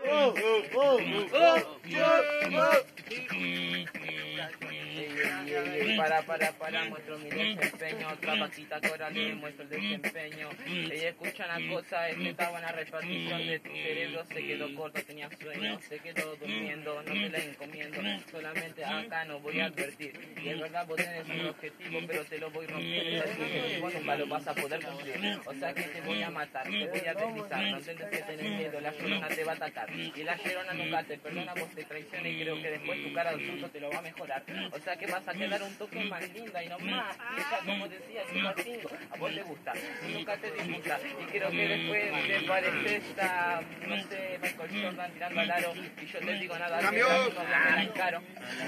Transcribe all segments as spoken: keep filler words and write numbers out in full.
Para, para, para, muestro mi desempeño. Otra vaquita coral le muestro el desempeño. Ella escucha una cosa, es que esta buena repartición de tu cerebro se quedó corto, tenía sueño, se quedó durmiendo, no te la encomiendo, solamente acá no voy a advertir. Y es verdad, vos tenés un objetivo, pero te lo voy rompiendo. Ese objetivo nunca lo vas a poder cumplir. O sea que te voy a matar, te voy a deslizar, no entiendes que tenés miedo, la llorona te va a atacar. Y la llorona nunca te perdona, vos te traiciona y creo que después tu cara de susto te lo va a mejorar. O sea que vas a quedar un toque más linda y no más. Ella, como decía, cinco a cinco, a vos te gusta, nunca te disgusta. Y creo que después te parece esta, no sé, Michael Jordan tirando al aro. Y yo te digo nada, que no me la encaro.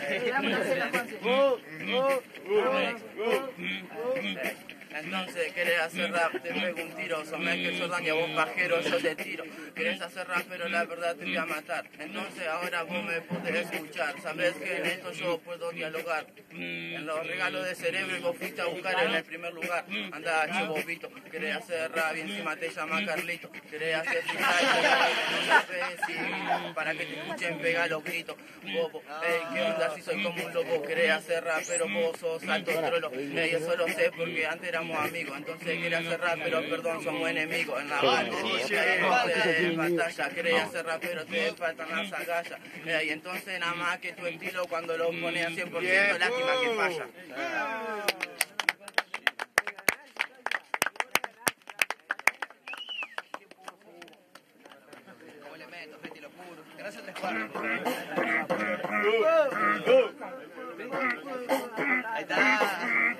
Entonces, ¿querés hacer rap? Te pego un tiro. Somos que Jordan y a vos pajero yo te tiro. Querés hacer rap, pero la verdad te voy a matar. Entonces ahora vos me podés escuchar. Sabés que en esto yo puedo dialogar. En los regalos de cerebro y vos fuiste a buscar en el primer lugar. Anda, che bobito. Querés hacer rap y encima te llama Carlito. Querés hacer freestyle, para que te escuchen pega los gritos. Bobo, ey, ¿qué onda si soy como un lobo? Querés hacer rap, pero vos sos alto trolo. Ey, eso lo sé porque antes éramos amigos. Entonces querés hacer rap, pero perdón, somos enemigos. En la batalla, batalla, querés hacer rap, pero te faltan las agallas. Ey, entonces nada más que tu estilo cuando lo pones a cien por ciento, lástima que falla. Ahí está.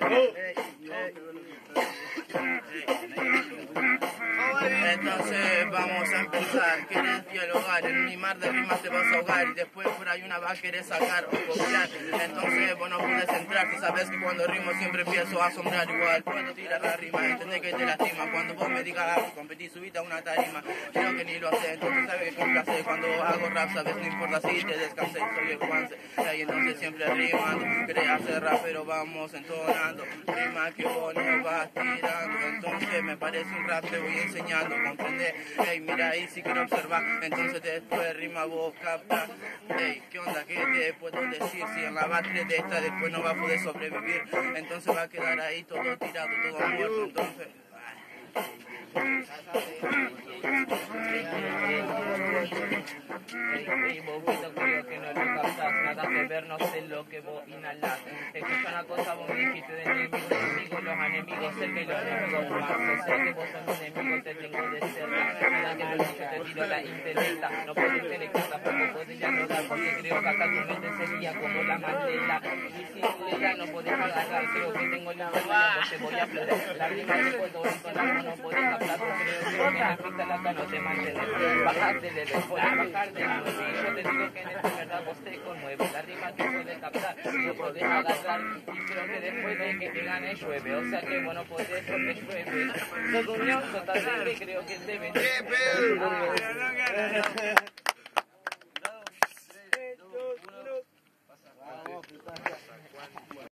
Entonces vamos a empezar. Querés dialogar, en mi mar de rimas te vas a ahogar y después por ahí una va a querer sacar o copiar. Entonces vos no puedes entrar, tú sabes que cuando rimo siempre empiezo a asombrar. Igual puedo tirar la rima, entendés que te lastima. Cuando vos me digas algo, competí, subite a una tarima. Creo que ni lo haces, entonces sabes que con placer. Cuando hago rap, sabes, no importa si te descansé, soy el Juanse. Y entonces siempre rimando, querés hacer rap, pero vamos entonando. Rima que vos no vas tirando, entonces me parece un rap, te voy enseñando, comprendés. Ey, mira ahí si quiero observar, entonces después rima vos capta. Ey, ¿qué onda? ¿Qué te puedo decir? Si en la batalla de esta después no va a poder sobrevivir, entonces va a quedar ahí todo tirado, todo muerto, entonces... Ey, bobito, creo que no lo captás, nada que ver, no sé lo que vos inhalás. Te escucho una cosa, vos me dijiste de enemigo, enemigo, los enemigos, sé que los enemigos más, sé que vos sos mi enemigo, te tengo de cerca, nada que ver, yo te tiro la intelecta, no puedo intelectar, tampoco podés dialogar, porque creo que acá tu mente sería como la Mandela, y sin leer no podés agarrar, creo que tengo la mano, no te voy a perder, la rima no puedo entonar, no podés hablar, creo que me afecta la acá, no te mantenés, bajarte de después, bajar de la y yo te digo que en esta verdad vos te conmueves, la rima que puedes captar, no podés agarrar, y creo que después de que te gane llueve, o sea que bueno, podés porque llueve, sos unión, sos terrible y creo que debe.